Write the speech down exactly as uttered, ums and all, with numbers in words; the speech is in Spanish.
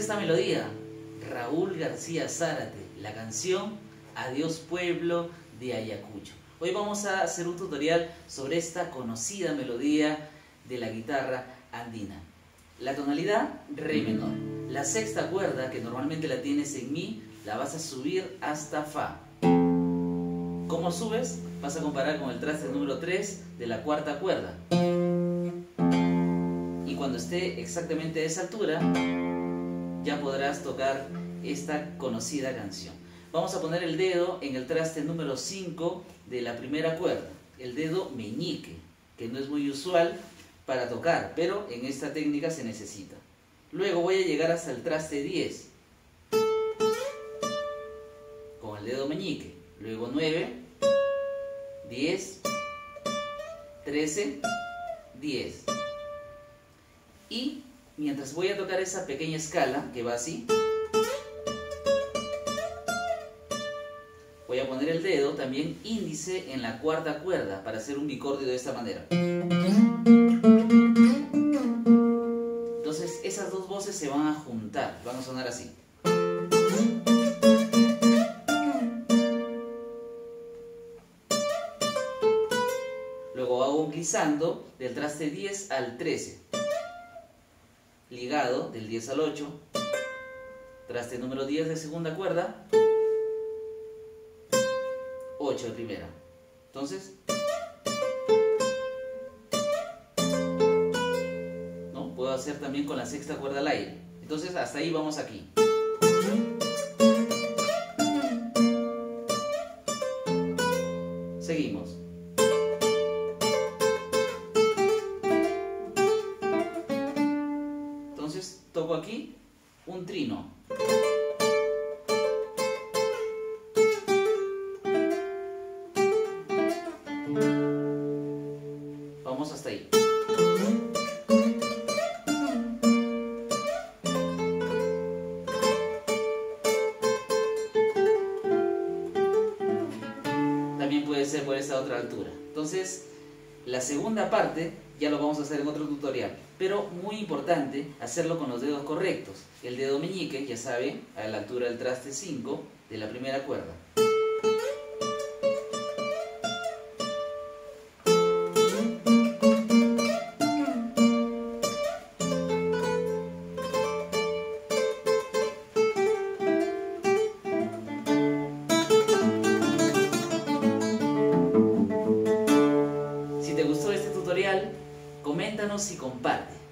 esta melodía? Raúl García Zárate, la canción Adiós Pueblo de Ayacucho. Hoy vamos a hacer un tutorial sobre esta conocida melodía de la guitarra andina. La tonalidad re menor. La sexta cuerda, que normalmente la tienes en mi, la vas a subir hasta fa. ¿Cómo subes? Vas a comparar con el traste número tres de la cuarta cuerda. Y cuando esté exactamente a esa altura, ya podrás tocar esta conocida canción. Vamos a poner el dedo en el traste número cinco de la primera cuerda, el dedo meñique, que no es muy usual para tocar, pero en esta técnica se necesita. Luego voy a llegar hasta el traste diez con el dedo meñique, luego nueve, diez, trece, diez. Y mientras voy a tocar esa pequeña escala que va así, voy a poner el dedo también índice en la cuarta cuerda para hacer un bicordio de esta manera. Entonces esas dos voces se van a juntar, van a sonar así. Luego hago un glissando del traste diez al trece. Ligado del diez al ocho, traste número diez de segunda cuerda, ocho de primera. Entonces, ¿no? Puedo hacer también con la sexta cuerda al aire. Entonces, hasta ahí vamos aquí. Seguimos. Entonces toco aquí un trino. Vamos hasta ahí. También puede ser por esta otra altura. Entonces, la segunda parte ya lo vamos a hacer en otro tutorial, pero muy importante hacerlo con los dedos correctos. El dedo meñique, ya saben, a la altura del traste cinco de la primera cuerda. Si te gustó este tutorial, coméntanos y comparte.